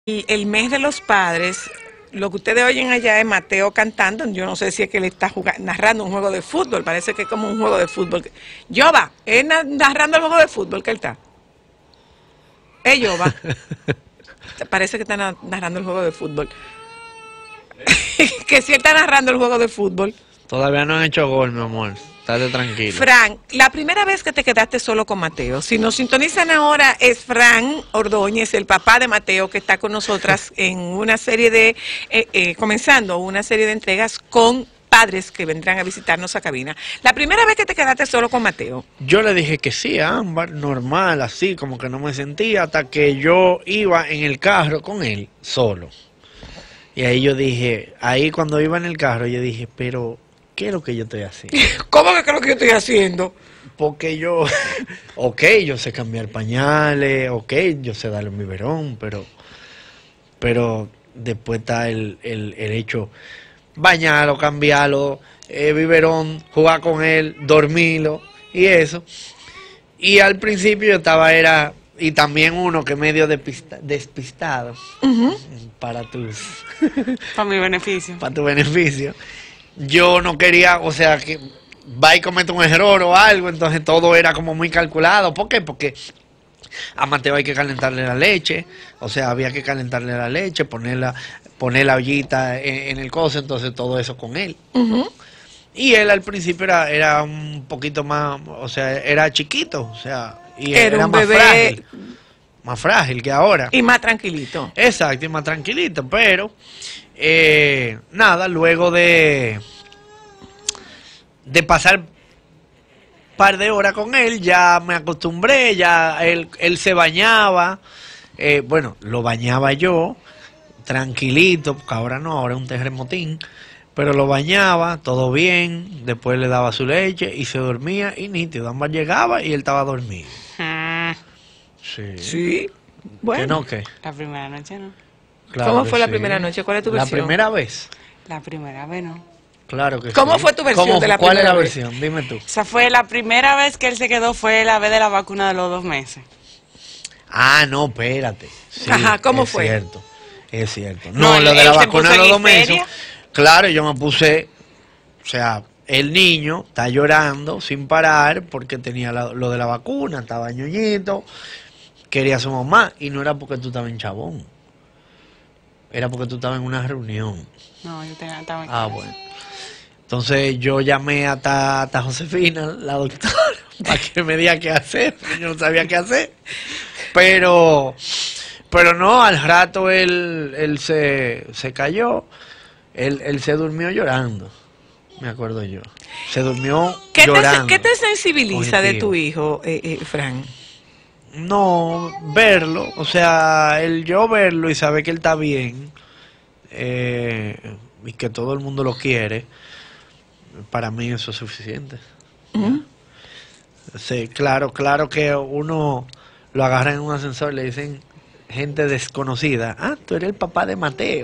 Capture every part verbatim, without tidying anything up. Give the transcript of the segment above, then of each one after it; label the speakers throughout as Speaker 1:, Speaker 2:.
Speaker 1: El, el mes de los padres, lo que ustedes oyen allá es Mateo cantando. Yo no sé si es que él está jugando, narrando un juego de fútbol, parece que es como un juego de fútbol. Yoba, es narrando el juego de fútbol que él está. Es Yoba. Parece que está narrando el juego de fútbol. Que si él está narrando el juego de fútbol.
Speaker 2: Todavía no han hecho gol, mi amor. Estate tranquilo.
Speaker 1: Fran, la primera vez que te quedaste solo con Mateo, si nos sintonizan ahora, es Fran Ordóñez, el papá de Mateo, que está con nosotras en una serie de, eh, eh, comenzando una serie de entregas con padres que vendrán a visitarnos a cabina. La primera vez que te quedaste solo con Mateo.
Speaker 2: Yo le dije que sí a Ámbar, normal, así, como que no me sentía, hasta que yo iba en el carro con él, solo. Y ahí yo dije, ahí cuando iba en el carro, yo dije, pero ¿qué es lo que yo estoy haciendo?
Speaker 1: ¿Cómo que qué es lo que yo estoy haciendo?
Speaker 2: Porque yo, ok, yo sé cambiar pañales, ok, yo sé darle un biberón, pero, pero después está el, el, el hecho, bañarlo, cambiarlo, eh, biberón, jugar con él, dormirlo y eso. Y al principio yo estaba, era, y también uno que medio despista, despistado, uh-huh. para tus...
Speaker 3: para mi beneficio.
Speaker 2: Para tu beneficio. Yo no quería, o sea, que va y comete un error o algo, entonces todo era como muy calculado. ¿Por qué? Porque a Mateo hay que calentarle la leche, o sea, había que calentarle la leche, ponerla, poner la ollita en, en el coso, entonces todo eso con él. Uh-huh. Y él al principio era, era un poquito más, o sea, era chiquito, o sea, y
Speaker 1: era,
Speaker 2: era
Speaker 1: un
Speaker 2: más
Speaker 1: bebé
Speaker 2: frágil, más frágil que ahora.
Speaker 1: Y más tranquilito.
Speaker 2: Exacto, y más tranquilito, pero... Eh, nada, luego de de pasar un par de horas con él, ya me acostumbré, ya él, él se bañaba, eh, bueno, lo bañaba yo, tranquilito, porque ahora no, ahora es un terremotín, pero lo bañaba, todo bien, después le daba su leche y se dormía y nítido, Ámbar llegaba y él estaba dormido.
Speaker 3: Mm.
Speaker 2: Sí.
Speaker 1: Sí, bueno.
Speaker 2: ¿Qué no, qué?
Speaker 3: La primera noche no.
Speaker 2: Claro
Speaker 1: ¿Cómo fue la
Speaker 2: sí.
Speaker 1: primera noche? ¿Cuál es tu
Speaker 2: La
Speaker 1: versión?
Speaker 2: primera vez.
Speaker 3: La primera vez no.
Speaker 2: Claro que
Speaker 1: ¿Cómo
Speaker 2: sí.
Speaker 1: fue tu versión
Speaker 2: ¿Cómo,
Speaker 1: de la
Speaker 2: ¿Cuál
Speaker 1: primera
Speaker 2: es la
Speaker 1: vez?
Speaker 2: versión? Dime tú.
Speaker 3: O sea, fue la primera vez que él se quedó, fue la vez de la vacuna de los dos meses.
Speaker 2: Ah, no, espérate. Sí,
Speaker 1: Ajá, ¿cómo
Speaker 2: es
Speaker 1: fue?
Speaker 2: Es cierto, es cierto. No,
Speaker 3: No,
Speaker 2: lo
Speaker 3: él-
Speaker 2: de la
Speaker 3: él se
Speaker 2: vacuna
Speaker 3: puso
Speaker 2: de los
Speaker 3: en
Speaker 2: dos meses.
Speaker 3: histeria.
Speaker 2: Claro, yo me puse, o sea, el niño está llorando sin parar porque tenía la- lo de la vacuna, estaba ñoñito, quería a su mamá y no era porque tú estabas en Chabón. Era porque tú estabas en una reunión.
Speaker 3: No, yo tenía, estaba en
Speaker 2: Ah,
Speaker 3: casa.
Speaker 2: bueno. Entonces yo llamé hasta, hasta Josefina, la doctora, para que me diga qué hacer. Yo no sabía qué hacer. Pero, pero no, al rato él, él se, se cayó. Él, él se durmió llorando. Me acuerdo yo. Se durmió
Speaker 1: ¿Qué
Speaker 2: llorando.
Speaker 1: te, ¿Qué te sensibiliza de
Speaker 2: Objetivo.
Speaker 1: tu hijo, eh, eh, Fran?
Speaker 2: No, verlo, o sea, el yo verlo y saber que él está bien eh, y que todo el mundo lo quiere, para mí eso es suficiente.
Speaker 1: Uh-huh.
Speaker 2: Sí, claro, claro que uno lo agarra en un ascensor y le dicen gente desconocida, ah, tú eres el papá de Mateo.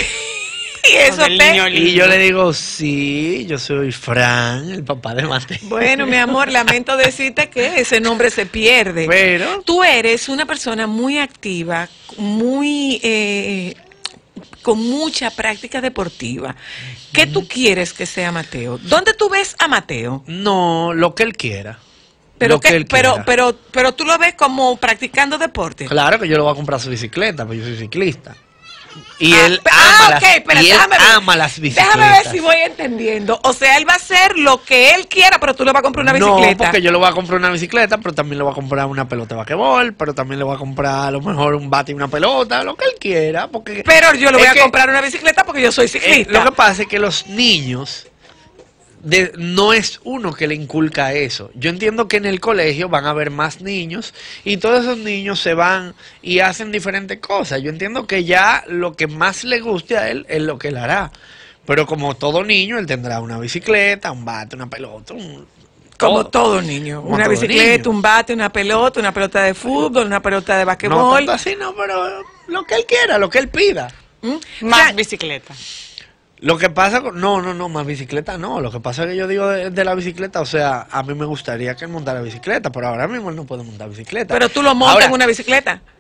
Speaker 1: Y eso
Speaker 3: Con el
Speaker 1: te...
Speaker 3: niño
Speaker 2: Y yo le digo, sí, yo soy Fran, el papá de Mateo.
Speaker 1: Bueno, mi amor, lamento decirte que ese nombre se pierde.
Speaker 2: Pero...
Speaker 1: Tú eres una persona muy activa, muy eh, con mucha práctica deportiva. ¿Qué tú quieres que sea Mateo? ¿Dónde tú ves a Mateo?
Speaker 2: No, lo que él quiera.
Speaker 1: Pero,
Speaker 2: Lo que
Speaker 1: que-
Speaker 2: él
Speaker 1: pero,
Speaker 2: quiera.
Speaker 1: pero, pero tú lo ves como practicando deporte.
Speaker 2: Claro que yo le voy a comprar su bicicleta, porque yo soy ciclista. Y
Speaker 1: Ah,
Speaker 2: él
Speaker 1: pe-
Speaker 2: ama,
Speaker 1: ah,
Speaker 2: las,
Speaker 1: ok, pero
Speaker 2: y él
Speaker 1: déjame ver.
Speaker 2: ama las bicicletas.
Speaker 1: Déjame ver si voy entendiendo. O sea, él va a hacer lo que él quiera, pero tú le vas a comprar una
Speaker 2: No,
Speaker 1: bicicleta.
Speaker 2: porque yo le voy a comprar una bicicleta, pero también le voy a comprar una pelota de basquetbol, pero también le voy a comprar a lo mejor un bate y una pelota, lo que él quiera. Porque
Speaker 1: Pero yo le voy
Speaker 2: es
Speaker 1: a
Speaker 2: que,
Speaker 1: comprar una bicicleta porque yo soy
Speaker 2: eh,
Speaker 1: ciclista.
Speaker 2: lo que pasa es que los niños, de, no es uno que le inculca eso. Yo entiendo que en el colegio van a haber más niños y todos esos niños se van y hacen diferentes cosas. Yo entiendo que ya lo que más le guste a él es lo que él hará. Pero como todo niño, él tendrá una bicicleta, un bate, una pelota, un,
Speaker 1: Como todo niño.
Speaker 2: Como
Speaker 1: Una
Speaker 2: todo
Speaker 1: bicicleta,
Speaker 2: niño.
Speaker 1: un bate, una pelota, una pelota de fútbol, una pelota de
Speaker 2: No
Speaker 1: basquetbol.
Speaker 2: tanto así, no, pero lo que él quiera, lo que él pida.
Speaker 1: ¿Mm?
Speaker 3: Más
Speaker 1: Fran,
Speaker 3: bicicleta.
Speaker 2: Lo que pasa, con, no, no, no, más bicicleta no. Lo que pasa es que yo digo de, de la bicicleta, o sea, a mí me gustaría que él montara bicicleta, pero ahora mismo él no puede montar bicicleta.
Speaker 1: pero tú lo montas
Speaker 2: Ahora,
Speaker 1: en una bicicleta.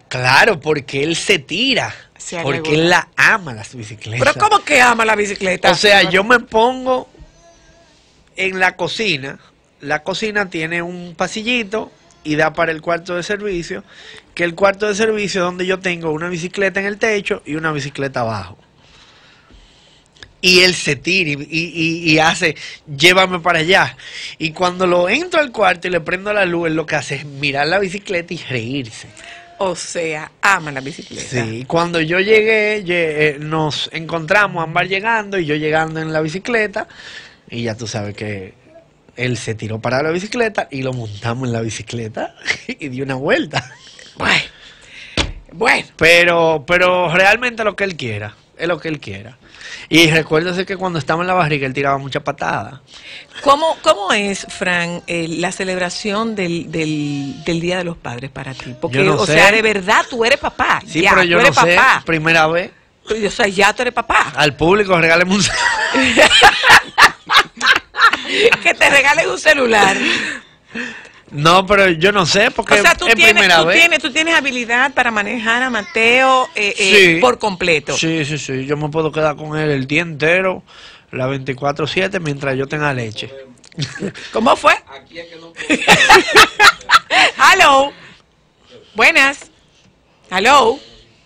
Speaker 2: Claro, porque él se tira.
Speaker 3: Se
Speaker 2: Porque
Speaker 3: alegó.
Speaker 2: él la ama, las bicicletas.
Speaker 1: Pero ¿cómo que ama la bicicleta?
Speaker 2: O sea, yo me pongo en la cocina. La cocina tiene un pasillito y da para el cuarto de servicio. Que el cuarto de servicio es donde yo tengo una bicicleta en el techo y una bicicleta abajo. Y él se tira y, y, y hace, llévame para allá. Y cuando lo entro al cuarto y le prendo la luz, él lo que hace es mirar la bicicleta y reírse.
Speaker 1: O sea, ama la bicicleta.
Speaker 2: Sí, cuando yo llegué, lle- eh, nos encontramos ambas llegando y yo llegando en la bicicleta. Y ya tú sabes que él se tiró para la bicicleta y lo montamos en la bicicleta y dio una vuelta.
Speaker 1: Bueno, bueno.
Speaker 2: Pero, pero realmente lo que él quiera, es lo que él quiera. Y recuérdese que cuando estaba en la barriga él tiraba mucha patada.
Speaker 1: ¿Cómo, cómo es, Fran, eh, la celebración del, del, del Día de los Padres para ti? Porque,
Speaker 2: Yo no
Speaker 1: o
Speaker 2: sé.
Speaker 1: sea, de verdad tú eres papá.
Speaker 2: Sí,
Speaker 1: ya,
Speaker 2: pero yo
Speaker 1: tú
Speaker 2: no
Speaker 1: eres
Speaker 2: sé,
Speaker 1: papá.
Speaker 2: primera vez,
Speaker 1: O sea, ya tú eres papá.
Speaker 2: al público regáleme un...
Speaker 1: Que te regalen un celular.
Speaker 2: No, pero yo no sé, porque
Speaker 1: O sea, tú
Speaker 2: es
Speaker 1: tienes,
Speaker 2: primera
Speaker 1: tú,
Speaker 2: vez.
Speaker 1: tienes, tú tienes habilidad para manejar a Mateo eh, eh,
Speaker 2: Sí.
Speaker 1: por completo.
Speaker 2: Sí, sí, sí, yo me puedo quedar con él el día entero, la veinticuatro siete, mientras yo tenga leche.
Speaker 1: ¿Cómo fue?
Speaker 4: Aquí es que no
Speaker 1: Hello. Buenas. Hello.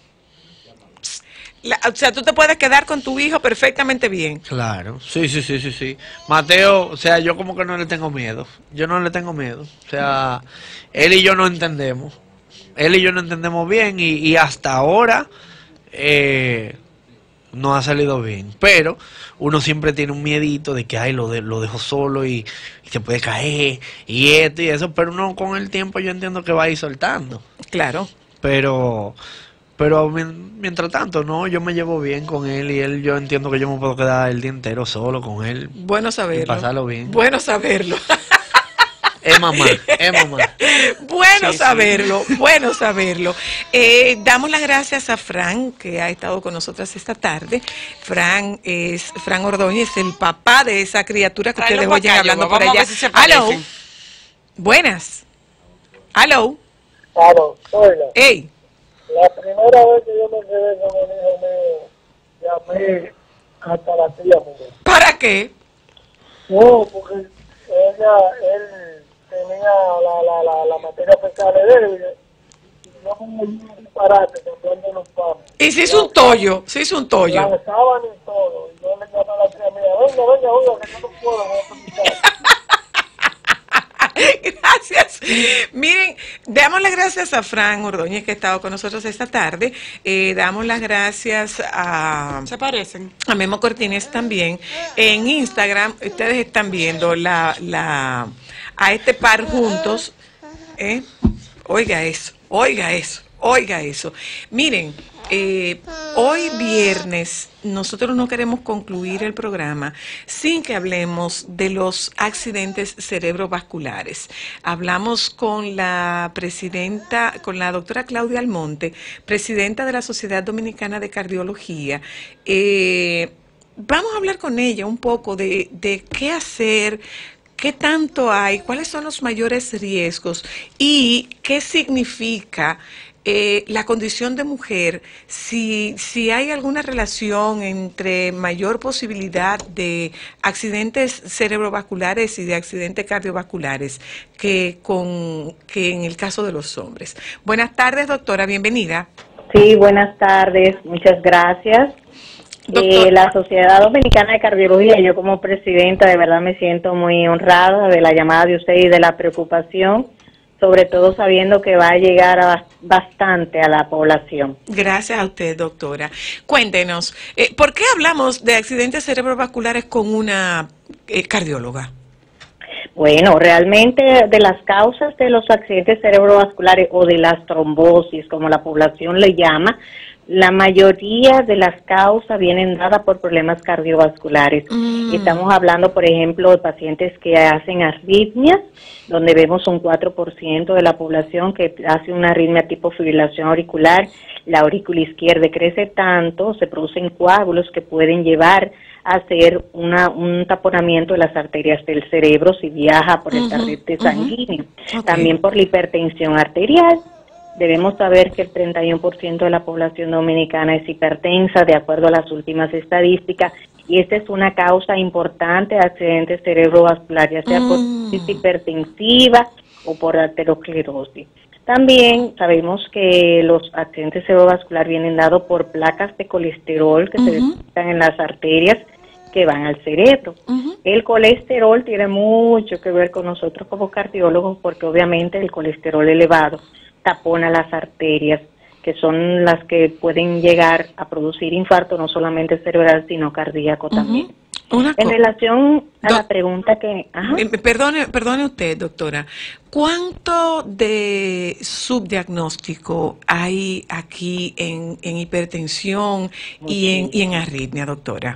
Speaker 1: La- o sea, tú te puedes quedar con tu hijo perfectamente bien.
Speaker 2: Claro, sí, sí, sí, sí, sí. Mateo, o sea, yo como que no le tengo miedo. Yo no le tengo miedo. O sea, él y yo no entendemos. Él y yo no entendemos bien y, y hasta ahora eh, no ha salido bien. Pero uno siempre tiene un miedito de que, ay, lo, de, lo dejo solo y, y se puede caer y esto y eso. Pero uno con el tiempo yo entiendo que va a ir soltando.
Speaker 1: Claro.
Speaker 2: Pero... Pero mien- mientras tanto, no, yo me llevo bien con él y él, yo entiendo que yo me puedo quedar el día entero solo con él.
Speaker 1: Bueno saberlo.
Speaker 2: Y pasarlo bien.
Speaker 1: Bueno saberlo.
Speaker 2: Es mamá, es mamá.
Speaker 1: Bueno
Speaker 3: Sí, sí.
Speaker 1: saberlo, bueno saberlo. Eh, damos las gracias a Fran, que ha estado con nosotras esta tarde. Fran es Fran Ordóñez, el papá de esa criatura que
Speaker 3: Tráelo
Speaker 1: ustedes
Speaker 3: pa'
Speaker 1: oyen
Speaker 3: acá,
Speaker 1: hablando
Speaker 3: Yoba,
Speaker 1: por
Speaker 3: vamos a
Speaker 1: allá.
Speaker 3: ver si se
Speaker 1: Aló.
Speaker 3: parecen.
Speaker 1: Buenas. Aló.
Speaker 5: Claro, oiga,
Speaker 1: Ey.
Speaker 5: la primera vez que yo me quedé con el hijo mío, llamé hasta la tía mía.
Speaker 1: ¿Para qué?
Speaker 5: No, porque ella, él tenía la, la, la, la materia fecal de él, y yo con un disparate comprando los panes.
Speaker 1: Y se hizo un tollo, se hizo un tollo.
Speaker 5: Lanzaban y todo, y yo le llamé a la tía mía, venga, venga, oiga, que yo no puedo, voy a permitir.
Speaker 1: Gracias. Miren, damos las gracias a Fran Ordóñez que ha estado con nosotros esta tarde. Eh, damos las gracias a,
Speaker 3: Se parecen.
Speaker 1: a Memo Cortines también. En Instagram ustedes están viendo la, la a este par juntos. ¿eh? Oiga eso, oiga eso, oiga eso. Miren, eh, hoy viernes nosotros no queremos concluir el programa sin que hablemos de los accidentes cerebrovasculares. Hablamos con la presidenta, con la doctora Claudia Almonte, presidenta de la Sociedad Dominicana de Cardiología. Eh, vamos a hablar con ella un poco de, de qué hacer, qué tanto hay, cuáles son los mayores riesgos y qué significa eh, la condición de mujer, si, si hay alguna relación entre mayor posibilidad de accidentes cerebrovasculares y de accidentes cardiovasculares que, con, que en el caso de los hombres. Buenas tardes, doctora, bienvenida.
Speaker 6: Sí, buenas tardes, muchas gracias.
Speaker 1: Doctor.
Speaker 6: Eh, la Sociedad Dominicana de Cardiología, yo como presidenta de verdad me siento muy honrada de la llamada de usted y de la preocupación, sobre todo sabiendo que va a llegar a bastante a la población.
Speaker 1: Gracias a usted, doctora. Cuéntenos, eh, ¿por qué hablamos de accidentes cerebrovasculares con una eh, cardióloga?
Speaker 6: Bueno, realmente de las causas de los accidentes cerebrovasculares o de las trombosis, como la población le llama, la mayoría de las causas vienen dadas por problemas cardiovasculares.
Speaker 1: Mm.
Speaker 6: Estamos hablando, por ejemplo, de pacientes que hacen arritmias, donde vemos un cuatro por ciento de la población que hace una arritmia tipo fibrilación auricular. La aurícula izquierda crece tanto, se producen coágulos que pueden llevar a hacer una, un taponamiento de las arterias del cerebro si viaja por el
Speaker 1: Ujú,
Speaker 6: torrente
Speaker 1: ujú.
Speaker 6: sanguíneo.
Speaker 1: Ok.
Speaker 6: También por la hipertensión arterial Debemos saber que el treinta y uno por ciento de la población dominicana es hipertensa, de acuerdo a las últimas estadísticas, y esta es una causa importante de accidentes cerebrovasculares, ya sea por crisis hipertensiva o por arteriosclerosis. También sabemos que los accidentes cerebrovasculares vienen dados por placas de colesterol que uh-huh. se depositan en las arterias que van al cerebro. Uh-huh. El colesterol tiene mucho que ver con nosotros como cardiólogos, porque obviamente el colesterol elevado tapona las arterias, que son las que pueden llegar a producir infarto, no solamente cerebral, sino cardíaco uh-huh. también. Una en relación a Do la pregunta que... Ajá.
Speaker 1: Perdone, perdone usted, doctora, ¿cuánto de subdiagnóstico hay aquí en, en hipertensión y en, y en arritmia, doctora?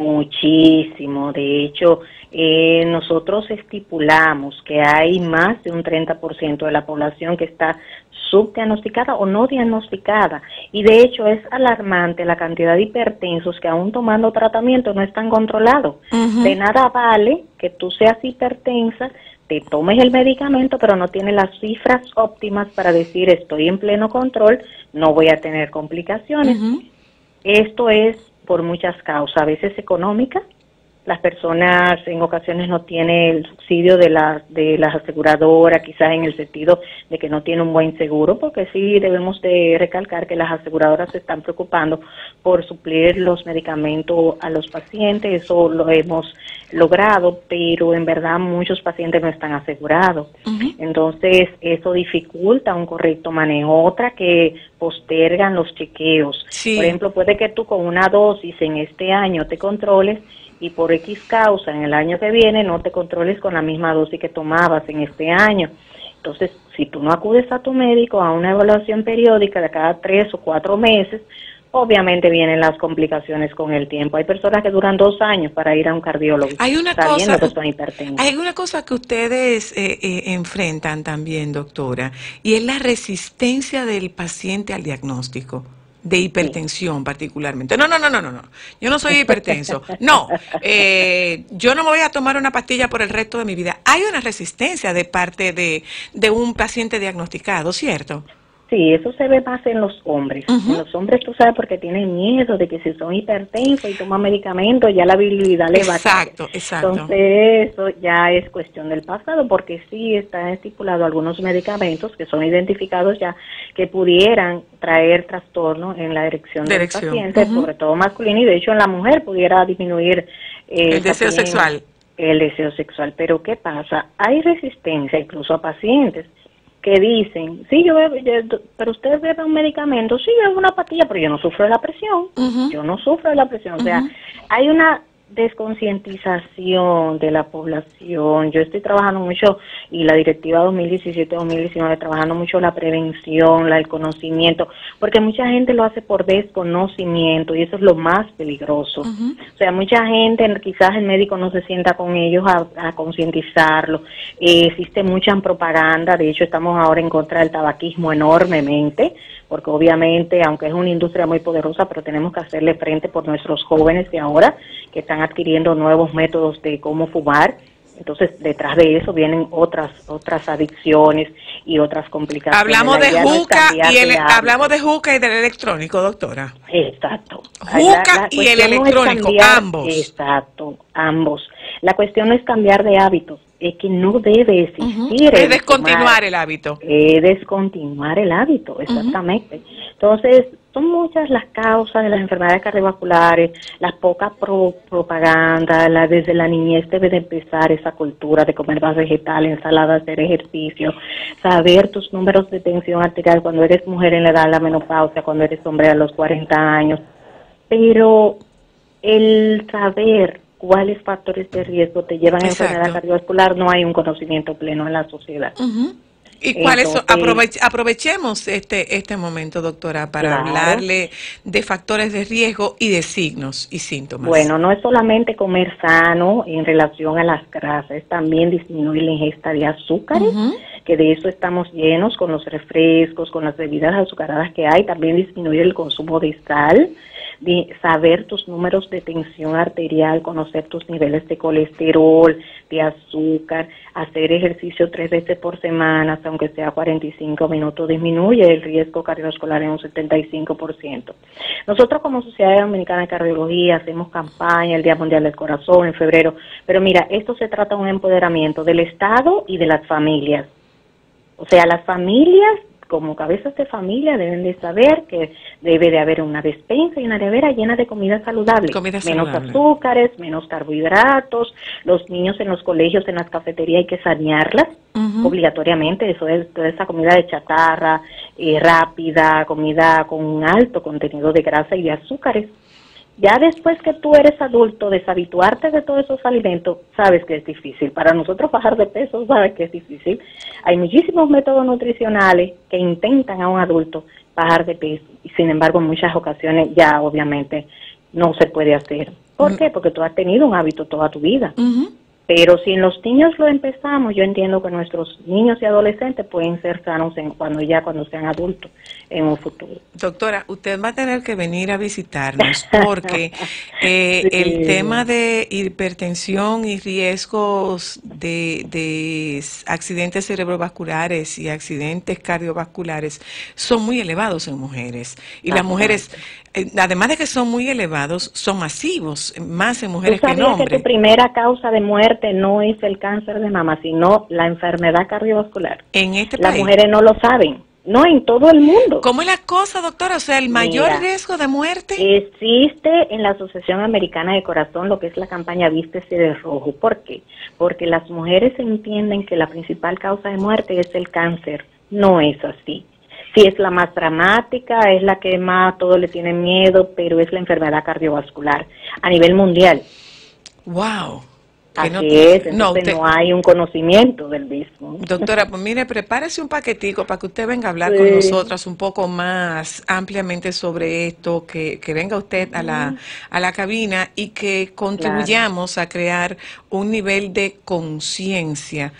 Speaker 6: Muchísimo. De hecho, eh, nosotros estipulamos que hay más de un treinta por ciento de la población que está subdiagnosticada o no diagnosticada, y de hecho es alarmante la cantidad de hipertensos que aún tomando tratamiento no están controlados. Uh-huh. De nada vale que tú seas hipertensa, te tomes el medicamento, pero no tienes las cifras óptimas para decir estoy en pleno control, no voy a tener complicaciones. Uh-huh. Esto es por muchas causas, a veces económicas. Las personas en ocasiones no tienen el subsidio de las de las aseguradoras, quizás en el sentido de que no tiene un buen seguro, porque sí debemos de recalcar que las aseguradoras se están preocupando por suplir los medicamentos a los pacientes. Eso lo hemos logrado, pero en verdad muchos pacientes no están asegurados. Uh-huh. Entonces eso dificulta un correcto manejo. Otra, que postergan los chequeos. Sí. Por ejemplo, puede que tú con una dosis en este año te controles y por X causa en el año que viene no te controles con la misma dosis que tomabas en este año. Entonces, si tú no acudes a tu médico a una evaluación periódica de cada tres o cuatro meses, obviamente vienen las complicaciones con el tiempo. Hay personas que duran dos años para ir a un cardiólogo,
Speaker 1: hay una
Speaker 6: sabiendo
Speaker 1: cosa,
Speaker 6: que son hipertensas.
Speaker 1: Hay una cosa que ustedes eh, eh, enfrentan también, doctora, y es la resistencia del paciente al diagnóstico de hipertensión, sí. particularmente. No, no, no, no, no, no. Yo no soy hipertenso. No, eh, yo no me voy a tomar una pastilla por el resto de mi vida. Hay una resistencia de parte de, de un paciente diagnosticado, ¿cierto?
Speaker 6: Sí, eso se ve más en los hombres. Uh-huh. En los hombres, tú sabes, porque tienen miedo de que si son hipertensos y toman medicamentos, ya la virilidad le va a caer.
Speaker 1: Exacto, exacto.
Speaker 6: Entonces, eso ya es cuestión del pasado, porque sí están estipulados algunos medicamentos que son identificados ya, que pudieran traer trastorno en la erección,
Speaker 1: Dirección.
Speaker 6: del paciente, uh-huh. sobre todo masculino, y de hecho en la mujer pudiera disminuir
Speaker 1: eh, el deseo sexual.
Speaker 6: El deseo sexual. Pero ¿qué pasa? Hay resistencia incluso a pacientes que dicen, sí, yo bebo, yo, pero usted bebe un medicamento, sí, yo bebo una pastilla, pero yo no sufro de la presión, uh-huh. yo no sufro de la presión. Uh-huh. O sea, hay una desconcientización de la población. Yo estoy trabajando mucho, y la directiva dos mil diecisiete dos mil diecinueve, trabajando mucho la prevención, la, el conocimiento, porque mucha gente lo hace por desconocimiento, y eso es lo más peligroso. Uh-huh. O sea, mucha gente, quizás el médico no se sienta con ellos a, a concientizarlo. Eh, existe mucha propaganda. De hecho, estamos ahora en contra del tabaquismo enormemente, porque obviamente, aunque es una industria muy poderosa, pero tenemos que hacerle frente por nuestros jóvenes de ahora, que están adquiriendo nuevos métodos de cómo fumar. Entonces, detrás de eso vienen otras otras adicciones y otras complicaciones.
Speaker 1: Hablamos de juca no y el, hablamos de juca y del electrónico, doctora.
Speaker 6: Exacto.
Speaker 1: Juca la, la y el electrónico,
Speaker 6: no cambiar,
Speaker 1: ambos.
Speaker 6: Exacto, ambos. La cuestión no es cambiar de hábitos, es que no debe existir.
Speaker 1: Uh-huh. Es descontinuar el hábito.
Speaker 6: Es descontinuar el hábito, exactamente. Uh-huh. Entonces, son muchas las causas de las enfermedades cardiovasculares, la poca pro propaganda, la, desde la niñez debe de empezar esa cultura de comer más vegetales, ensaladas, hacer ejercicio, saber tus números de tensión arterial cuando eres mujer en la edad de la menopausia, cuando eres hombre a los cuarenta años. Pero el saber cuáles factores de riesgo te llevan a enfermedad cardiovascular, no hay un conocimiento pleno en la sociedad.
Speaker 1: Uh-huh. ¿Y cuáles son? Aprovech, aprovechemos este este momento, doctora, para claro. hablarle de factores de riesgo y de signos y síntomas.
Speaker 6: Bueno, no es solamente comer sano en relación a las grasas, es también disminuir la ingesta de azúcares, uh-huh. que de eso estamos llenos con los refrescos, con las bebidas azucaradas que hay, también disminuir el consumo de sal, de saber tus números de tensión arterial, conocer tus niveles de colesterol, de azúcar, hacer ejercicio tres veces por semana, aunque sea cuarenta y cinco minutos, disminuye el riesgo cardiovascular en un setenta y cinco por ciento. Nosotros como Sociedad Dominicana de Cardiología hacemos campaña, el Día Mundial del Corazón en febrero, pero mira, esto se trata de un empoderamiento del Estado y de las familias. O sea, las familias como cabezas de familia deben de saber que debe de haber una despensa y una nevera llena de comida saludable,
Speaker 1: comida
Speaker 6: menos
Speaker 1: saludable.
Speaker 6: azúcares, menos carbohidratos. Los niños en los colegios, en las cafeterías hay que sanearlas uh-huh. obligatoriamente. Eso es toda esa comida de chatarra, eh, rápida, comida con un alto contenido de grasa y de azúcares. Ya después que tú eres adulto, deshabituarte de todos esos alimentos, sabes que es difícil. Para nosotros bajar de peso, sabes que es difícil. Hay muchísimos métodos nutricionales que intentan a un adulto bajar de peso y sin embargo en muchas ocasiones ya obviamente no se puede hacer. ¿Por uh-huh. qué? Porque tú has tenido un hábito toda tu vida. Uh-huh. Pero si en los niños lo empezamos, yo entiendo que nuestros niños y adolescentes pueden ser sanos en, cuando ya cuando sean adultos en un futuro.
Speaker 1: Doctora, usted va a tener que venir a visitarnos porque eh, sí. el tema de hipertensión y riesgos de, de accidentes cerebrovasculares y accidentes cardiovasculares son muy elevados en mujeres. Y las mujeres, eh, además de que son muy elevados, son masivos, más en mujeres que en hombres. ¿Tú sabías
Speaker 6: que tu primera causa de muerte no es el cáncer de mama, sino la enfermedad cardiovascular?
Speaker 1: En este
Speaker 6: Las
Speaker 1: país.
Speaker 6: mujeres no lo saben. No, en todo el mundo.
Speaker 1: ¿Cómo es la cosa, doctora? O sea, el mayor Mira, riesgo de muerte.
Speaker 6: Existe en la Asociación Americana de Corazón lo que es la campaña Vístese de Rojo. ¿Por qué? Porque las mujeres entienden que la principal causa de muerte es el cáncer. No es así. Sí es la más dramática, es la que más todo le tiene miedo, pero es la enfermedad cardiovascular a nivel mundial.
Speaker 1: Wow.
Speaker 6: Así no, es, entonces no, usted, no hay un conocimiento del mismo.
Speaker 1: Doctora, pues mire, prepárese un paquetico para que usted venga a hablar sí. con nosotras un poco más ampliamente sobre esto, que, que venga usted a la, a la cabina y que contribuyamos claro. a crear un nivel de conciencia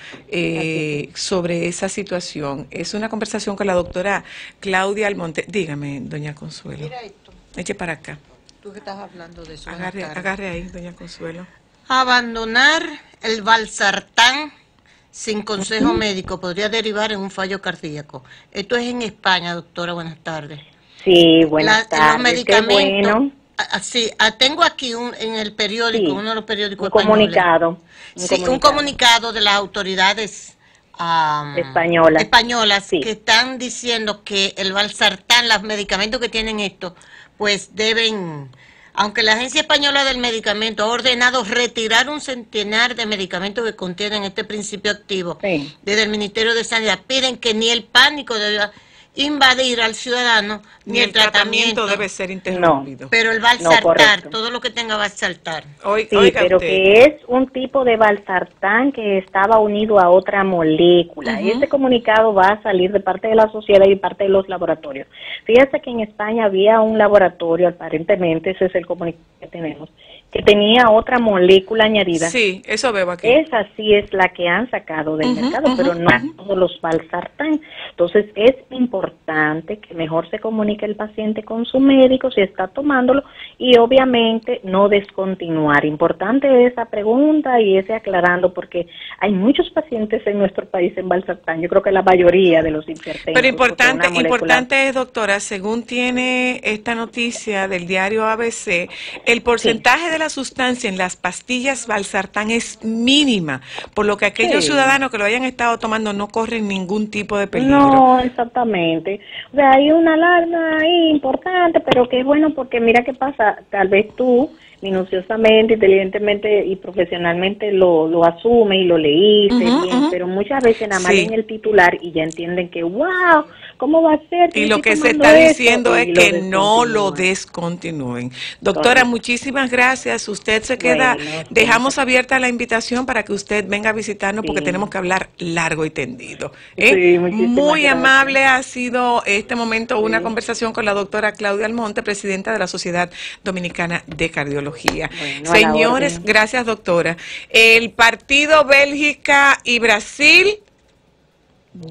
Speaker 1: eh, sobre esa situación. Es una conversación con la doctora Claudia Almonte. Dígame, doña Consuelo.
Speaker 4: Mira esto.
Speaker 1: Eche para acá.
Speaker 4: Tú que estás hablando de eso.
Speaker 1: Agarre, agarre ahí, doña Consuelo.
Speaker 4: Abandonar el valsartán sin consejo uh-huh. médico podría derivar en un fallo cardíaco. Esto es en España, doctora. Buenas tardes.
Speaker 6: Sí, buenas La, tardes.
Speaker 4: Los medicamentos.
Speaker 6: Qué bueno.
Speaker 4: Sí, tengo aquí un, en el periódico, sí, uno de los periódicos
Speaker 6: un comunicado. Un
Speaker 4: sí,
Speaker 6: comunicado.
Speaker 4: un comunicado de las autoridades um,
Speaker 6: españolas,
Speaker 4: españolas
Speaker 6: sí.
Speaker 4: que están diciendo que el valsartán, los medicamentos que tienen esto, pues deben... Aunque la Agencia Española del Medicamento ha ordenado retirar un centenar de medicamentos que contienen este principio activo, sí. desde el Ministerio de Sanidad, piden que ni el pánico debe invadir al ciudadano, ni, ni el, el tratamiento, tratamiento
Speaker 1: debe ser interrumpido.
Speaker 4: No, pero el valsartán, no, todo lo que tenga valsartán.
Speaker 6: Sí, pero usted. que es un tipo de valsartán que estaba unido a otra molécula. Uh-huh. Y este comunicado va a salir de parte de la sociedad y de parte de los laboratorios. Fíjese que en España había un laboratorio, aparentemente, ese es el comunicado que tenemos, que tenía otra molécula añadida.
Speaker 1: Sí, eso veo aquí.
Speaker 6: Esa sí es la que han sacado del uh-huh, mercado, uh-huh, pero no uh-huh. todos los valsartán. Entonces es importante que mejor se comunique el paciente con su médico si está tomándolo y obviamente no descontinuar. Importante esa pregunta y ese aclarando porque hay muchos pacientes en nuestro país en valsartán. Yo creo que la mayoría de los hipertensos.
Speaker 1: Pero importante, molécula... importante es, doctora, según tiene esta noticia del diario A B C, el porcentaje sí. de la sustancia en las pastillas valsartán es mínima, por lo que aquellos sí. ciudadanos que lo hayan estado tomando no corren ningún tipo de peligro.
Speaker 6: No, exactamente. O sea, hay una alarma ahí importante, pero que es bueno porque mira qué pasa, tal vez tú minuciosamente, inteligentemente y profesionalmente lo, lo asumes y lo leíste uh-huh, bien, uh-huh. pero muchas veces nada más sí. leen el titular y ya entienden que wow, ¿cómo va a ser?
Speaker 1: Y lo que se está diciendo es que no lo descontinúen. Doctora, Correcto. muchísimas gracias. Usted se queda, bueno, dejamos sí. abierta la invitación para que usted venga a visitarnos sí. porque tenemos que hablar largo y tendido. ¿eh? Sí, Muy gracias. amable ha sido este momento sí. una conversación con la doctora Claudia Almonte, presidenta de la Sociedad Dominicana de Cardiología. Bueno, Señores, gracias doctora. El partido Bélgica y Brasil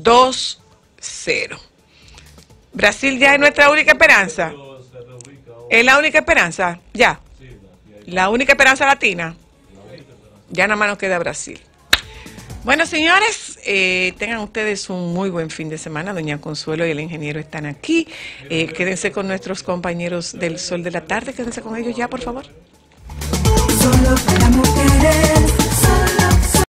Speaker 1: dos cero. Brasil ya es nuestra única esperanza. Es la única esperanza, ya. La única esperanza latina. Ya nada más nos queda Brasil. Bueno, señores, eh, tengan ustedes un muy buen fin de semana. Doña Consuelo y el ingeniero están aquí. Eh, quédense con nuestros compañeros del Sol de la Tarde. Quédense con ellos ya, por favor.
Speaker 7: Solo